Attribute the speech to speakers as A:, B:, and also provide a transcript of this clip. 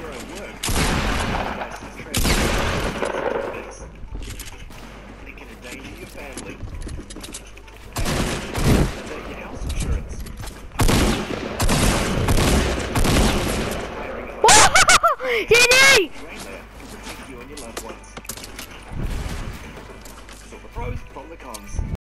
A: your own work. License transfer. And it can endanger your family. And your house insurance.
B: Jenny!
A: To protect you and your loved ones. Sort the pros from the cons.